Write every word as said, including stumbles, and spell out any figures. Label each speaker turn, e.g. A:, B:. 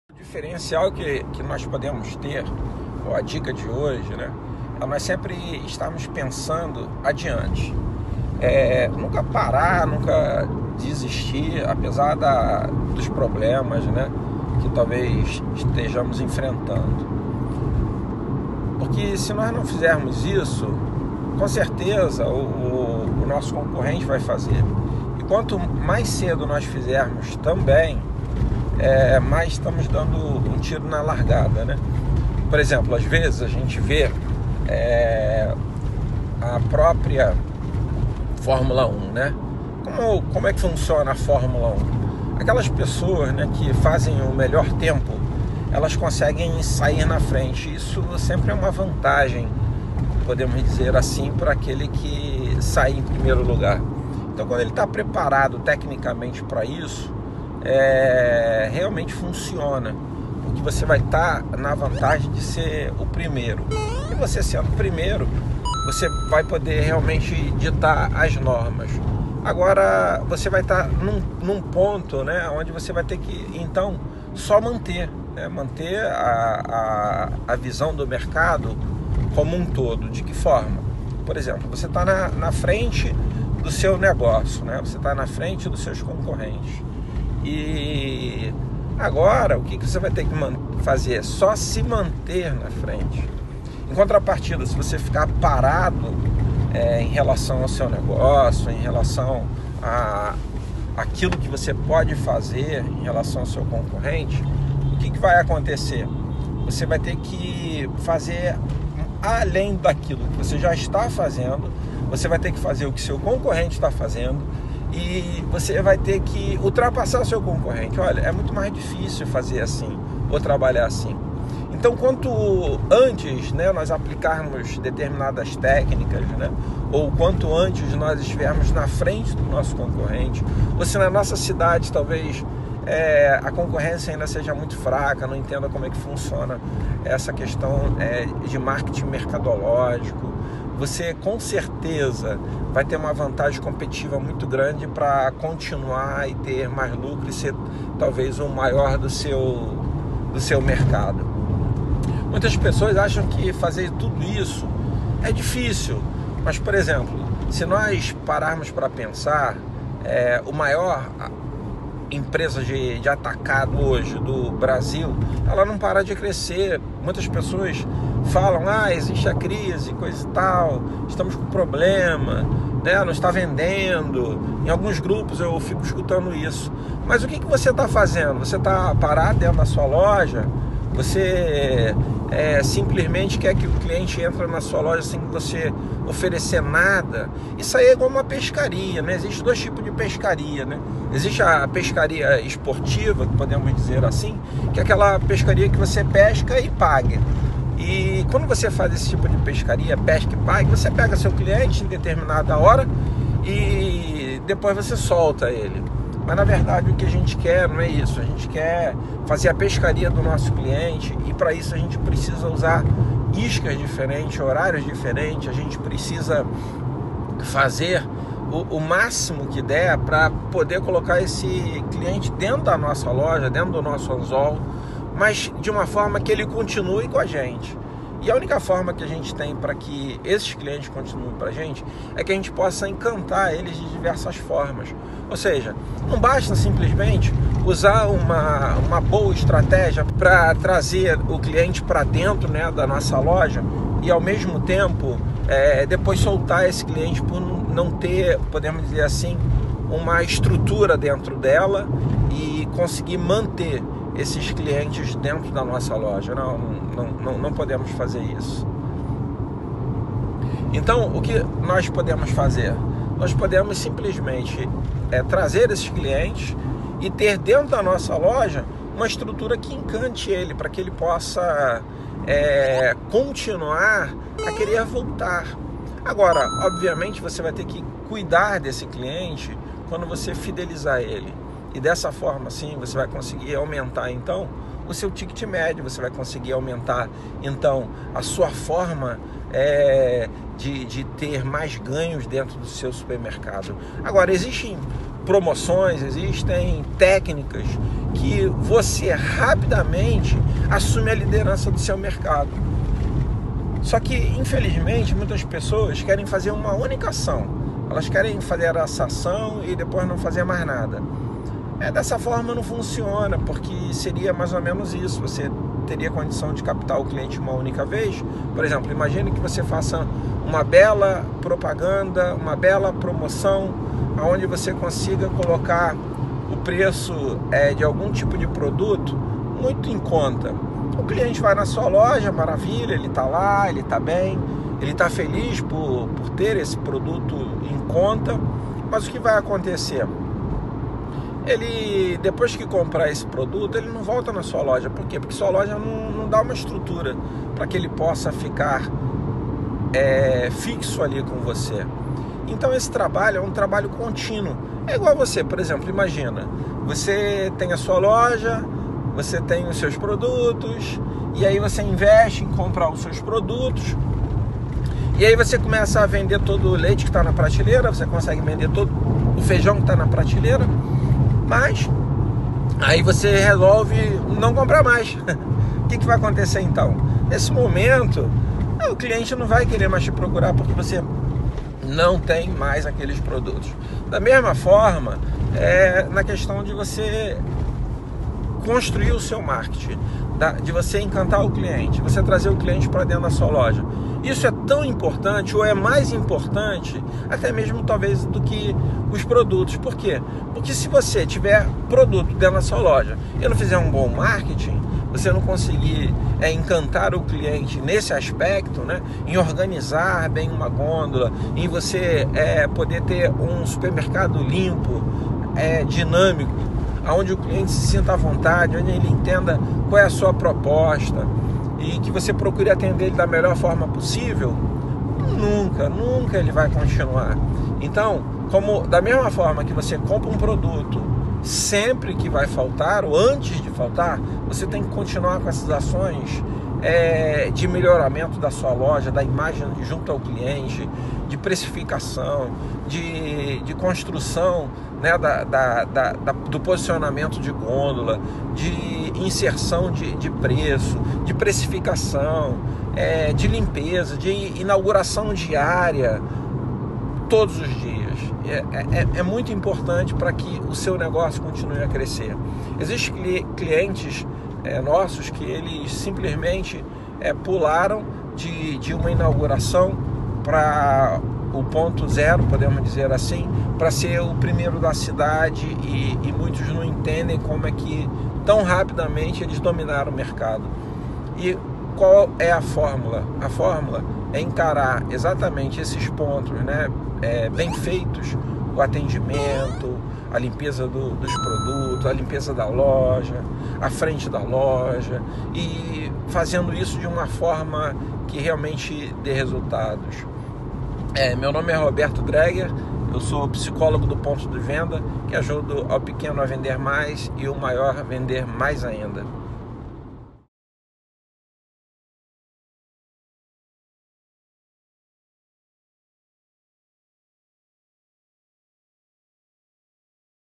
A: O diferencial que, que nós podemos ter, ou a dica de hoje, né, é nós sempre estarmos pensando adiante. É, nunca parar, nunca desistir, apesar da, dos problemas, né, que talvez estejamos enfrentando. Porque se nós não fizermos isso, com certeza o, o, o nosso concorrente vai fazer. E quanto mais cedo nós fizermos também, é, mais estamos dando um tiro na largada, né? Por exemplo, às vezes a gente vê é, a própria Fórmula um, né? Como, como é que funciona a Fórmula um? Aquelas pessoas, né, que fazem o melhor tempo, elas conseguem sair na frente. Isso sempre é uma vantagem, podemos dizer assim, para aquele que sai em primeiro lugar. Então, quando ele está preparado tecnicamente para isso, é, realmente funciona, porque você vai estar tá na vantagem de ser o primeiro. E você sendo o primeiro, você vai poder realmente ditar as normas. Agora, você vai estar tá num, num ponto, né, onde você vai ter que, então, só manter, né, manter a, a, a visão do mercado como um todo. De que forma? Por exemplo, você está na, na frente do seu negócio, né, você está na frente dos seus concorrentes. E agora, o que você vai ter que fazer? Só se manter na frente. Em contrapartida, se você ficar parado é, em relação ao seu negócio, em relação a aquilo que você pode fazer em relação ao seu concorrente, o que, que vai acontecer? Você vai ter que fazer além daquilo que você já está fazendo, você vai ter que fazer o que seu concorrente está fazendo, e você vai ter que ultrapassar o seu concorrente. Olha, é muito mais difícil fazer assim, ou trabalhar assim. Então, quanto antes, né, nós aplicarmos determinadas técnicas, né, ou quanto antes nós estivermos na frente do nosso concorrente, ou se na nossa cidade talvez é, a concorrência ainda seja muito fraca, não entenda como é que funciona essa questão é, de marketing mercadológico, você com certeza vai ter uma vantagem competitiva muito grande para continuar e ter mais lucro e ser talvez o maior do seu, do seu mercado. Muitas pessoas acham que fazer tudo isso é difícil, mas, por exemplo, se nós pararmos para pensar, é, o maior empresa de, de atacado hoje do Brasil, ela não para de crescer. Muitas pessoas falam, ah, existe a crise, coisa e tal, estamos com problema, né? Não está vendendo. Em alguns grupos eu fico escutando isso. Mas o que, que você está fazendo? Você está parado dentro da sua loja? Você é, simplesmente quer que o cliente entre na sua loja sem você oferecer nada? Isso aí é igual uma pescaria, né? Existem dois tipos de pescaria, né? Existe a pescaria esportiva, que podemos dizer assim, que é aquela pescaria que você pesca e paga. E quando você faz esse tipo de pescaria, pesca e paga, você pega seu cliente em determinada hora e depois você solta ele. Mas na verdade o que a gente quer não é isso, a gente quer fazer a pescaria do nosso cliente, e para isso a gente precisa usar iscas diferentes, horários diferentes, a gente precisa fazer o, o máximo que der para poder colocar esse cliente dentro da nossa loja, dentro do nosso anzol, mas de uma forma que ele continue com a gente. E a única forma que a gente tem para que esses clientes continuem para a gente é que a gente possa encantar eles de diversas formas. Ou seja, não basta simplesmente usar uma, uma boa estratégia para trazer o cliente para dentro, né, da nossa loja, e ao mesmo tempo é, depois soltar esse cliente por não ter, podemos dizer assim, uma estrutura dentro dela e conseguir manter esses clientes dentro da nossa loja. Não, não, não, não podemos fazer isso. Então, o que nós podemos fazer? Nós podemos simplesmente é, trazer esses clientes e ter dentro da nossa loja uma estrutura que encante ele, para que ele possa é, continuar a querer voltar. Agora, obviamente, você vai ter que cuidar desse cliente quando você fidelizar ele. E dessa forma, sim, você vai conseguir aumentar, então, o seu ticket médio, você vai conseguir aumentar, então, a sua forma é, de, de ter mais ganhos dentro do seu supermercado. Agora, existem promoções, existem técnicas que você rapidamente assume a liderança do seu mercado. Só que, infelizmente, muitas pessoas querem fazer uma única ação. Elas querem fazer essa ação e depois não fazer mais nada. É, dessa forma não funciona, porque seria mais ou menos isso. Você teria condição de captar o cliente uma única vez. Por exemplo, imagine que você faça uma bela propaganda, uma bela promoção, onde você consiga colocar o preço é, de algum tipo de produto muito em conta. O cliente vai na sua loja, maravilha, ele está lá, ele está bem, ele está feliz por, por ter esse produto em conta, mas o que vai acontecer? Ele, depois que comprar esse produto, ele não volta na sua loja. Por quê? Porque sua loja não, não dá uma estrutura para que ele possa ficar é, fixo ali com você. Então esse trabalho é um trabalho contínuo. É igual a você, por exemplo, imagina, você tem a sua loja, você tem os seus produtos, e aí você investe em comprar os seus produtos, e aí você começa a vender todo o leite que está na prateleira, você consegue vender todo o feijão que está na prateleira, mas aí você resolve não comprar mais. O que, que vai acontecer então? Nesse momento, o cliente não vai querer mais te procurar porque você não tem mais aqueles produtos. Da mesma forma, é na questão de você construir o seu marketing, de você encantar o cliente, você trazer o cliente para dentro da sua loja. Isso é tão importante, ou é mais importante, até mesmo talvez do que os produtos. Por quê? Porque se você tiver produto dentro da sua loja e não fizer um bom marketing, você não conseguir é, encantar o cliente nesse aspecto, né, em organizar bem uma gôndola, em você é, poder ter um supermercado limpo, é, dinâmico, onde o cliente se sinta à vontade, onde ele entenda qual é a sua proposta e que você procure atender ele da melhor forma possível, nunca, nunca ele vai continuar. Então, como da mesma forma que você compra um produto sempre que vai faltar, ou antes de faltar, você tem que continuar com essas ações é, de melhoramento da sua loja, da imagem junto ao cliente, de precificação, de, de construção, né, da, da, da, da, do posicionamento de gôndola, de inserção de, de preço, de precificação, é, de limpeza, de inauguração diária, todos os dias. É, é, é muito importante para que o seu negócio continue a crescer. Existem clientes é, nossos que eles simplesmente é, pularam de, de uma inauguração para o ponto zero, podemos dizer assim, para ser o primeiro da cidade, e, e muitos não entendem como é que tão rapidamente eles dominaram o mercado. E qual é a fórmula? A fórmula é encarar exatamente esses pontos, né, é, bem feitos, o atendimento, a limpeza do, dos produtos, a limpeza da loja, a frente da loja, e fazendo isso de uma forma que realmente dê resultados. É, meu nome é Roberto Dreger, eu sou psicólogo do ponto de venda, que ajuda ao pequeno a vender mais e o maior a vender mais ainda.